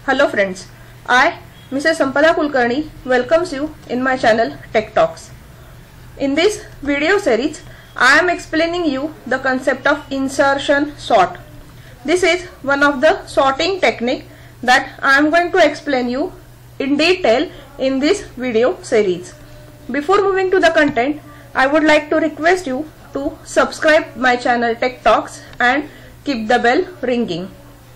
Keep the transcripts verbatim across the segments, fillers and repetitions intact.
Hello friends, I, Missus Sampada Kulkarni, welcomes you in my channel Tech Talks. In this video series, I am explaining you the concept of insertion sort. This is one of the sorting technique that I am going to explain you in detail in this video series. Before moving to the content, I would like to request you to subscribe my channel Tech Talks and keep the bell ringing.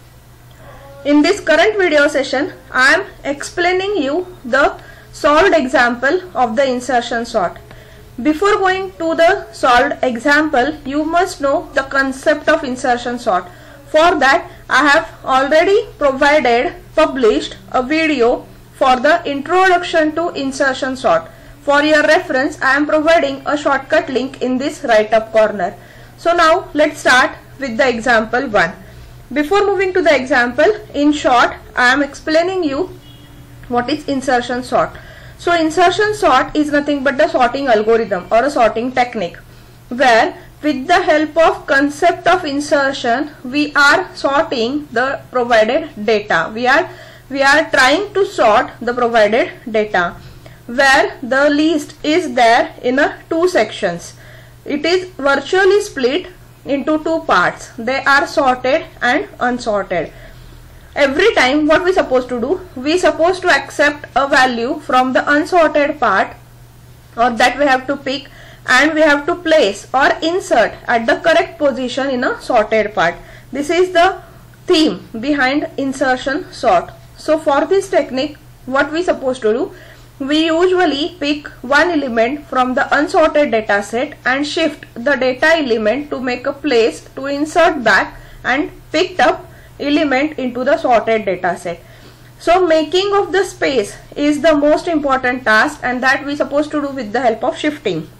In this current video session, I am explaining you the solved example of the insertion sort. Before going to the solved example, you must know the concept of insertion sort. For that, I have already provided, published a video for the introduction to insertion sort. For your reference, I am providing a shortcut link in this right up corner. So now let's start with the example one. Before moving to the example, in short, I am explaining you what is insertion sort. So insertion sort is nothing but the sorting algorithm or a sorting technique, where with the help of concept of insertion, we are sorting the provided data. We are, we are trying to sort the provided data, where the list is there in a two sections. It is virtually split into two parts. They are sorted and unsorted. Every time what we supposed to do, we supposed to accept a value from the unsorted part, or that we have to pick, and we have to place or insert at the correct position in a sorted part. This is the theme behind insertion sort. So for this technique, what we supposed to do, we usually pick one element from the unsorted data set and shift the data element to make a place to insert back and picked up element into the sorted data set. So making of the space is the most important task, and that we supposed to do with the help of shifting.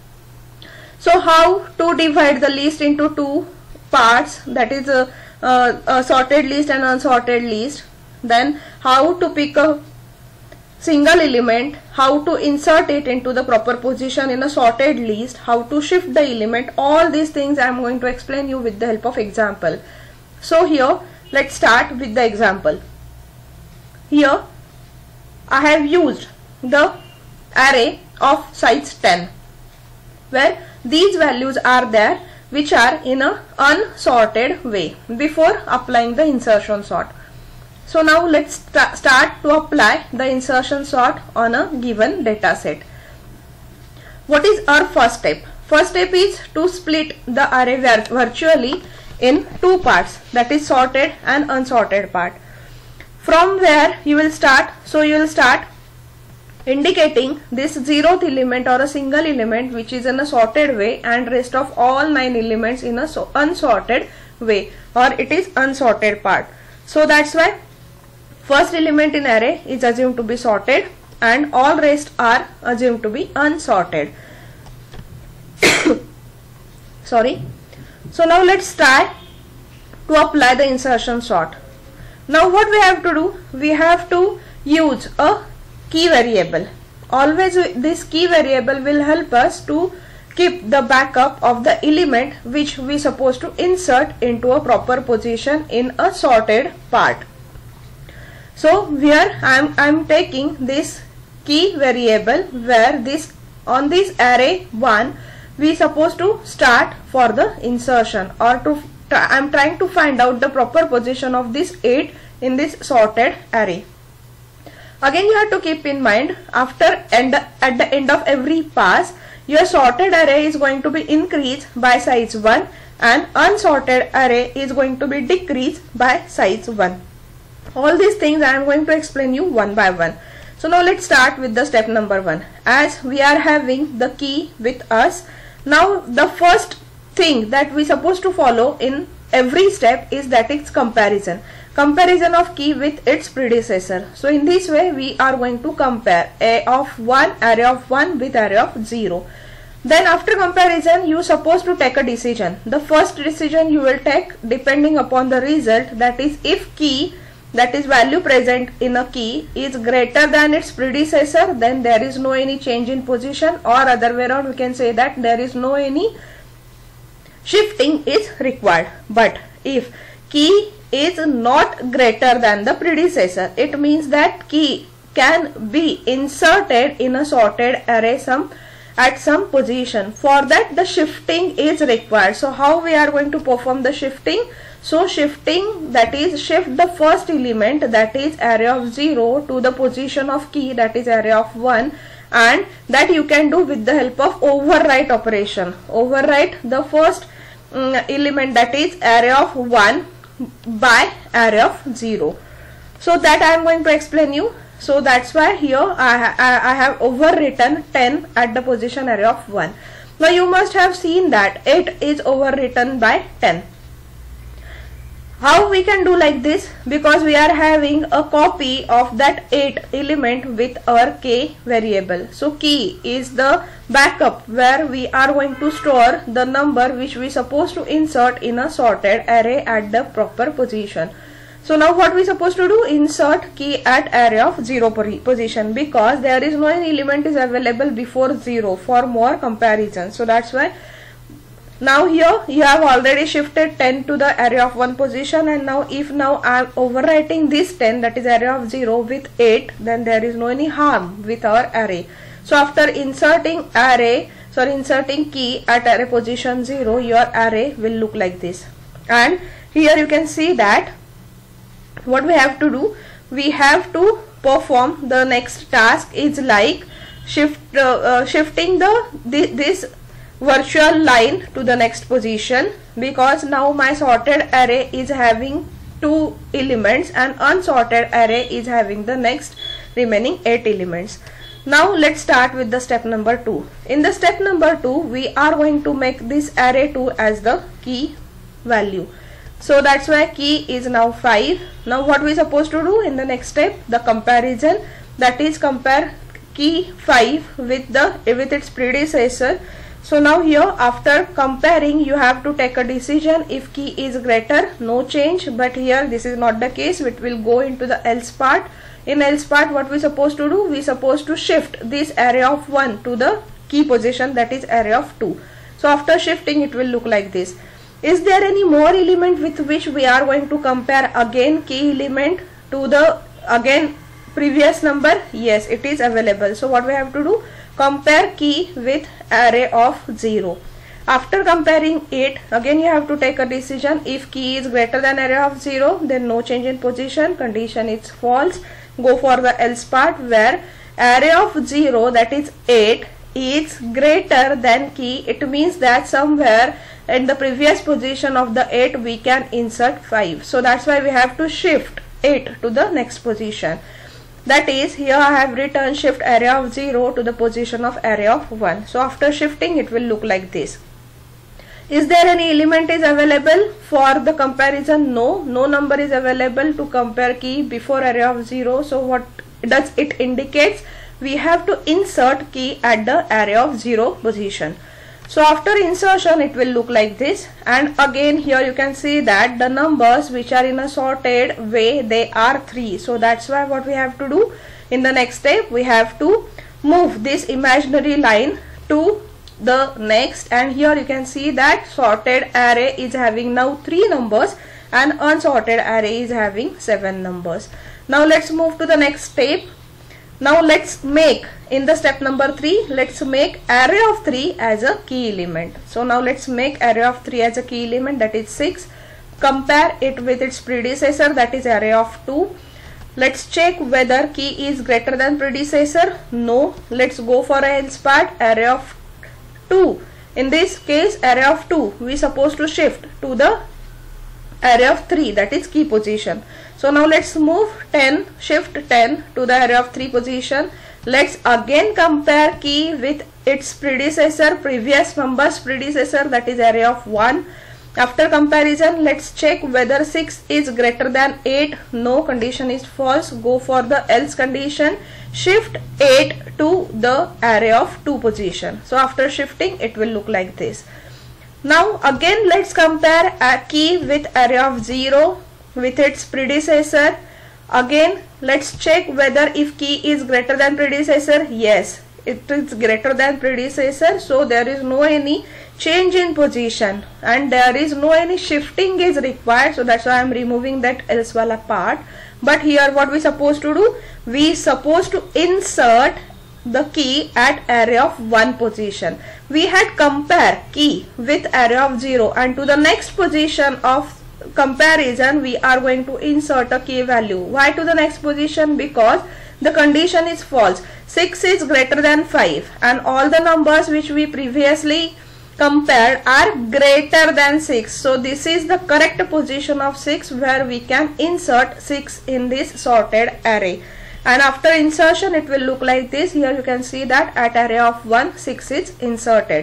So how to divide the list into two parts, that is a, a, a sorted list and unsorted list. Then how to pick a single element, how to insert it into the proper position in a sorted list, how to shift the element, all these things I am going to explain you with the help of example. So here let's start with the example. Here I have used the array of size ten, where these values are there which are in a unsorted way before applying the insertion sort. So now let's st start to apply the insertion sort on a given data set. What is our first step? First step is to split the array virtually in two parts, that is sorted and unsorted part. From where you will start, so you will start indicating this zeroth element or a single element which is in a sorted way, and rest of all nine elements in a so unsorted way, or it is unsorted part. So that's why first element in array is assumed to be sorted and all rest are assumed to be unsorted. Sorry. So now let's try to apply the insertion sort. Now what we have to do, we have to use a key variable. Always this key variable will help us to keep the backup of the element which we supposed to insert into a proper position in a sorted part. So here I am I am taking this key variable, where this on this array one we supposed to start for the insertion, or to I am trying to find out the proper position of this eight in this sorted array. Again you have to keep in mind, after end at the end of every pass, your sorted array is going to be increased by size one and unsorted array is going to be decreased by size one. All these things I am going to explain you one by one. So now let's start with the step number one. As we are having the key with us, now the first thing that we supposed to follow in every step is that it's comparison. Comparison of key with its predecessor. So in this way we are going to compare a of one, array of one with array of zero. Then after comparison you supposed to take a decision. The first decision you will take depending upon the result, that is if key, that is value present in a key, is greater than its predecessor, then there is no any change in position, or other way around we can say that there is no any shifting is required. But if key is not greater than the predecessor. It means that key can be inserted in a sorted array some at some position. For that the shifting is required. So how we are going to perform the shifting? So shifting, that is shift the first element, that is array of zero, to the position of key, that is array of one, and that you can do with the help of overwrite operation. Overwrite the first um, element, that is array of one, by array of zero. So that I am going to explain you. So that's why here I, ha I, I have overwritten ten at the position array of one. Now you must have seen that eight is overwritten by ten. How we can do like this? Because we are having a copy of that eight element with our k variable. So key is the backup where we are going to store the number which we supposed to insert in a sorted array at the proper position. So now what we supposed to do? Insert key at array of zero position, because there is no any element is available before zero for more comparison. So that's why now here you have already shifted ten to the array of one position, and now if now I am overwriting this ten, that is array of zero, with eight, then there is no any harm with our array. So after inserting array, sorry inserting key at array position zero, your array will look like this. And here you can see that what we have to do, we have to perform the next task is like shift uh, uh, shifting the, the this virtual line to the next position, because now my sorted array is having two elements and unsorted array is having the next remaining eight elements. Now let's start with the step number two. In the step number two, we are going to make this array two as the key value. So that's why key is now five. Now what we supposed to do in the next step? The comparison, that is compare key five with the with its predecessor. So now here after comparing you have to take a decision. If key is greater, no change, but here this is not the case. It will go into the else part. In else part, what we supposed to do? We supposed to shift this array of one to the key position, that is array of two. So after shifting it will look like this. Is there any more element with which we are going to compare again key element to the again previous number? Yes, it is available. So what we have to do? Compare key with array of zero. After comparing it, again you have to take a decision. If key is greater than array of zero, then no change in position, condition is false. Go for the else part where array of zero, that is eight, is greater than key. It means that somewhere in the previous position of the eight we can insert five. So that's why we have to shift eight to the next position. That is, here I have written shift array of zero to the position of array of one. So after shifting it will look like this. Is there any element is available for the comparison? No, no number is available to compare key before array of zero. So what does it indicates? We have to insert key at the array of zero position. So after insertion it will look like this, and again here you can see that the numbers which are in a sorted way, they are three. So that's why what we have to do in the next step, we have to move this imaginary line to the next, and here you can see that sorted array is having now three numbers and unsorted array is having seven numbers. Now let's move to the next step. Now let's make, in the step number three, let's make array of three as a key element. So now let's make array of three as a key element, that is six. Compare it with its predecessor, that is array of two. Let's check whether key is greater than predecessor. No. Let's go for a else part, array of two. In this case array of two, we supposed to shift to the array of three, that is key position. So now let's move ten, shift ten to the array of three position. Let's again compare key with its predecessor, previous numbers predecessor, that is array of one. After comparison, let's check whether six is greater than eight. No, condition is false. Go for the else condition. Shift eight to the array of two position. So after shifting it will look like this. Now again let's compare a key with array of zero with its predecessor. Again let's check whether if key is greater than predecessor. Yes, it is greater than predecessor, so there is no any change in position and there is no any shifting is required, so that's why I am removing that else wala part. But here what we supposed to do, we supposed to insert the key at array of one position. We had compare key with array of zero, and to the next position of comparison we are going to insert a key value. Why to the next position? Because the condition is false. six is greater than five and all the numbers which we previously compared are greater than six. So this is the correct position of six where we can insert six in this sorted array. And after insertion it will look like this. Here you can see that at array of one, six is inserted.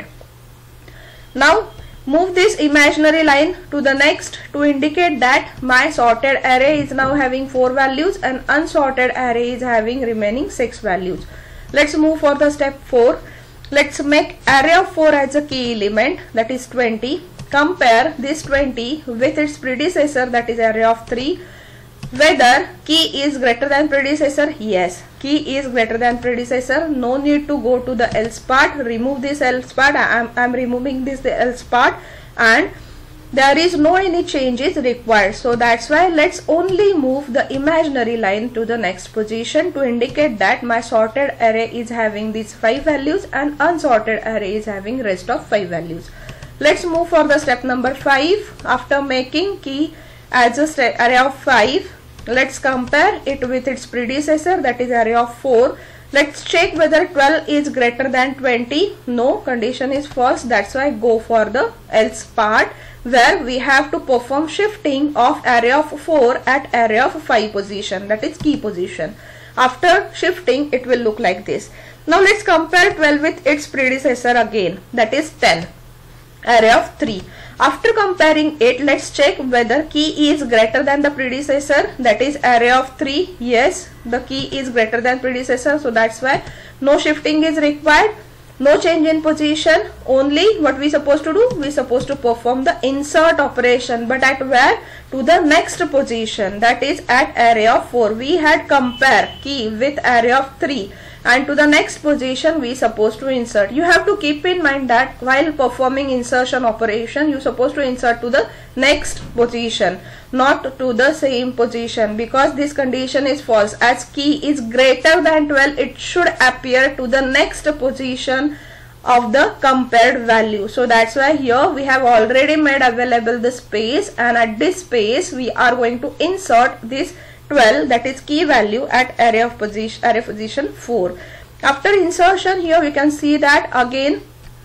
Now move this imaginary line to the next to indicate that my sorted array is now having four values and unsorted array is having remaining six values. Let's move for the step four. Let's make array of four as a key element, that is twenty. Compare this twenty with its predecessor, that is array of three. Whether key is greater than predecessor? Yes, key is greater than predecessor. No need to go to the else part. Remove this else part. I am, I am removing this the else part, and there is no any changes required. So that's why let's only move the imaginary line to the next position to indicate that my sorted array is having these five values and unsorted array is having rest of five values. Let's move for the step number five. After making key as a set array of five, let's compare it with its predecessor, that is array of four. Let's check whether twelve is greater than twenty. No, condition is false. That's why go for the else part, where we have to perform shifting of array of four at array of five position, that is key position. After shifting it will look like this. Now let's compare twelve with its predecessor again, that is ten, array of three. After comparing it, let's check whether key is greater than the predecessor, that is array of three. Yes, the key is greater than predecessor, so that's why no shifting is required, no change in position. Only what we supposed to do, we supposed to perform the insert operation, but at where? To the next position, that is at array of four. We had compare key with array of three, and to the next position we supposed to insert. You have to keep in mind that while performing insertion operation you supposed to insert to the next position, not to the same position, because this condition is false. As key is greater than twelve, it should appear to the next position of the compared value. So that's why here we have already made available the space, and at this space we are going to insert this twelve, that is key value, at array of position array position four. After insertion, here we can see that again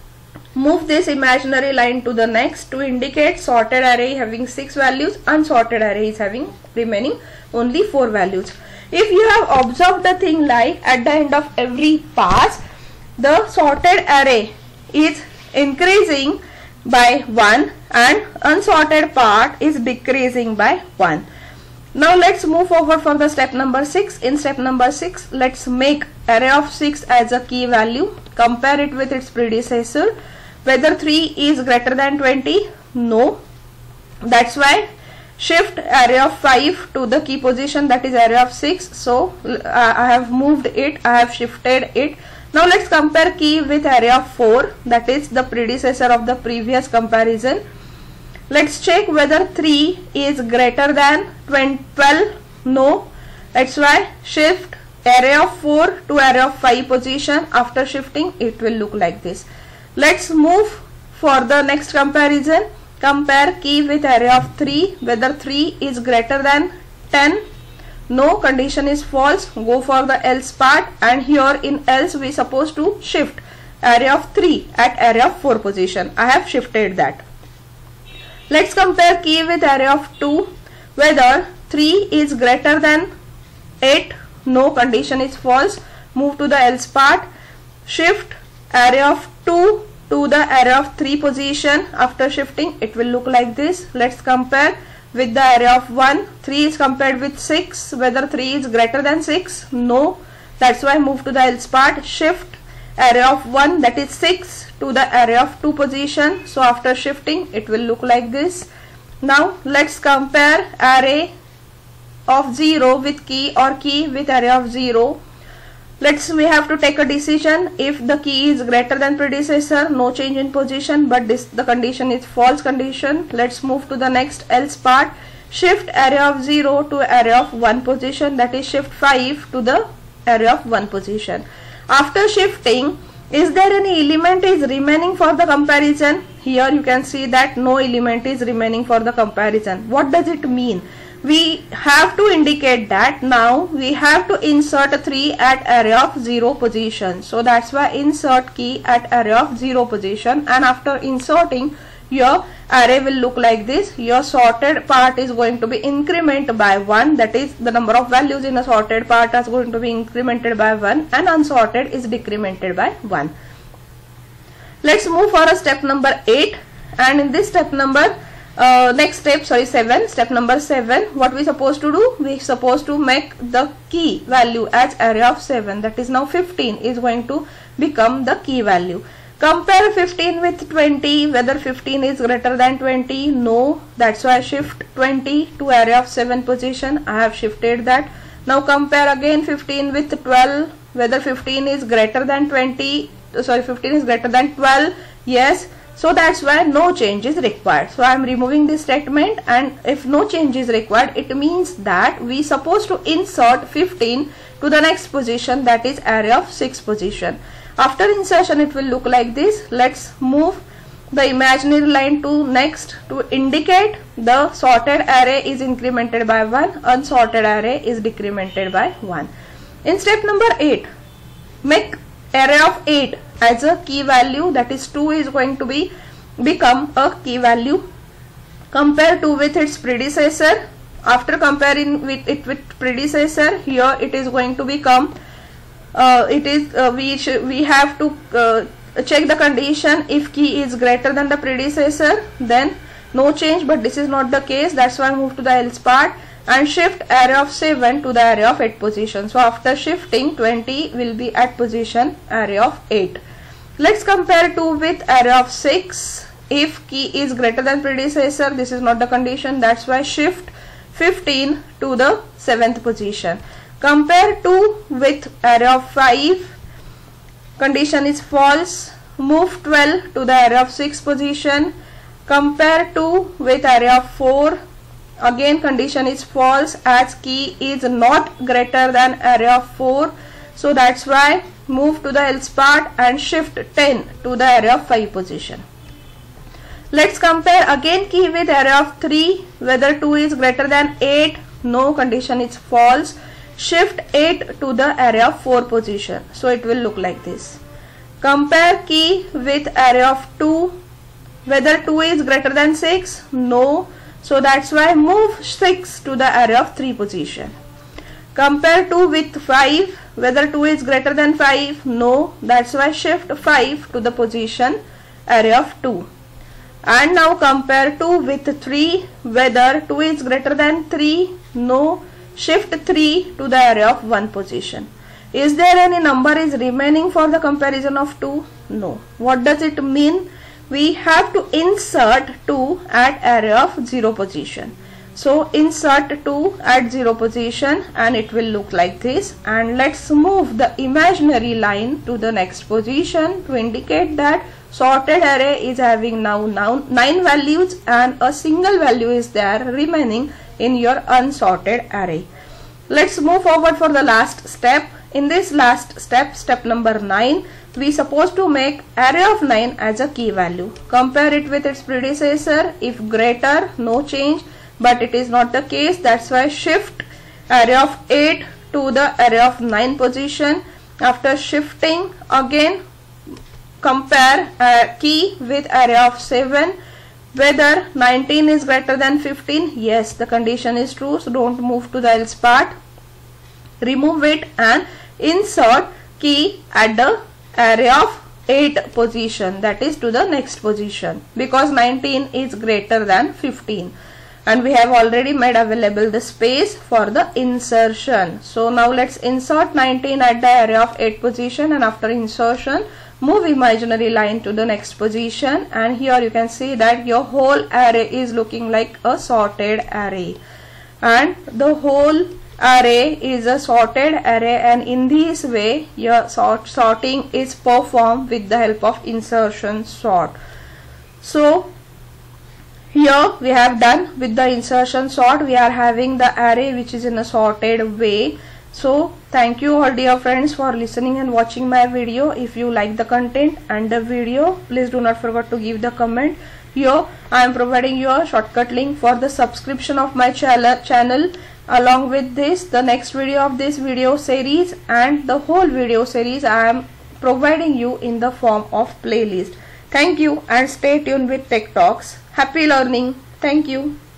move this imaginary line to the next to indicate sorted array having six values, unsorted array is having remaining only four values. If you have observed the thing like at the end of every pass the sorted array is increasing by one and unsorted part is decreasing by one. Now let's move forward for the step number six. In step number six, let's make array of six as a key value. Compare it with its predecessor. Whether three is greater than twenty? No. That's why shift array of five to the key position, that is array of six. So uh, I have moved it, I have shifted it. Now let's compare key with array of four, that is the predecessor of the previous comparison. Let's check whether three is greater than twelve. No. That's why shift array of four to array of five position. After shifting it will look like this. Let's move for the next comparison. Compare key with array of three, whether three is greater than ten. No, condition is false. Go for the else part, and here in else we supposed to shift array of three at array of four position. I have shifted that. Let's compare key with array of two, whether three is greater than eight. No, condition is false. Move to the else part. Shift array of two to the array of three position. After shifting it will look like this. Let's compare with the array of one. three is compared with six, whether three is greater than six? No. That's why move to the else part. Shift array of one, that is six, to the array of two position. So after shifting it will look like this. Now let's compare array of zero with key or key with array of zero. Let's we have to take a decision. If the key is greater than predecessor, no change in position, but this the condition is false condition. Let's move to the next else part. Shift array of zero to array of one position, that is shift five to the array of one position. After shifting, is there any element is remaining for the comparison? Here you can see that no element is remaining for the comparison. What does it mean? We have to indicate that now we have to insert three at array of zero position. So that's why insert key at array of zero position, and after inserting, your array will look like this. Your sorted part is going to be incremented by one, that is the number of values in a sorted part is going to be incremented by one, and unsorted is decremented by one. Let's move for a step number eight, and in this step number uh, next step sorry seven step number seven, what we supposed to do? We supposed to make the key value as array of seven, that is now fifteen is going to become the key value. Compare fifteen with twenty, whether fifteen is greater than twenty. No, that's why I shift twenty to array of seven position. I have shifted that. Now compare again fifteen with twelve, whether fifteen is greater than twenty, sorry fifteen is greater than twelve. Yes, so that's why no change is required. So I am removing this statement, and if no change is required, it means that we supposed to insert fifteen to the next position, that is array of six position. After insertion, it will look like this. Let's move the imaginary line to next to indicate the sorted array is incremented by one, unsorted array is decremented by one. In step number eight, make array of eight as a key value, that is two is going to be become a key value. Compare two with its predecessor. After comparing with it with predecessor, here it is going to become uh, it is uh, we should we have to uh, check the condition. If key is greater than the predecessor, then no change, but this is not the case. That's why I move to the else part and shift array of seven to the array of eight position. So after shifting, twenty will be at position array of eight. Let's compare two with array of six. If key is greater than predecessor, this is not the condition. That's why shift fifteen to the seventh position. Compare two with array of five. Condition is false. Move twelve to the array of six position. Compare two with array of four. Again condition is false, as key is not greater than array of four. So that's why move to the else part and shift ten to the array of five position. Let's compare again key with array of three, whether two is greater than eight. No, condition is false. Shift eight to the array of four position. So it will look like this. Compare key with array of two, whether two is greater than six. No, so that's why move six to the array of three position. Compare two with five, whether two is greater than five. No, that's why shift five to the position array of two. And now compare two with three, whether two is greater than three. No, shift three to the array of one position. Is there any number is remaining for the comparison of two? No. What does it mean? We have to insert two at array of zero position. So insert two at zero position and it will look like this. And let's move the imaginary line to the next position to indicate that sorted array is having now, now nine values and a single value is there remaining in your unsorted array. Let's move forward for the last step. In this last step, step number nine, we supposed to make array of nine as a key value. Compare it with its predecessor. If greater, no change, but it is not the case. That's why shift array of eight to the array of nine position. After shifting, again compare uh, key with array of seven, whether nineteen is greater than fifteen. Yes, the condition is true, so don't move to the else part. Remove it and insert key at the array of eight position, that is to the next position, because nineteen is greater than fifteen and we have already made available the space for the insertion. So now let's insert nineteen at the array of eight position, and after insertion move imaginary line to the next position, and here you can see that your whole array is looking like a sorted array, and the whole array is a sorted array, and in this way your sort sorting is performed with the help of insertion sort. So here we have done with the insertion sort. We are having the array which is in a sorted way. So thank you all dear friends for listening and watching my video. If you like the content and the video, please do not forget to give the comment. Here I am providing you a shortcut link for the subscription of my channel. Along with this, the next video of this video series and the whole video series I am providing you in the form of playlist. Thank you and stay tuned with Tech Talks. Happy learning. Thank you.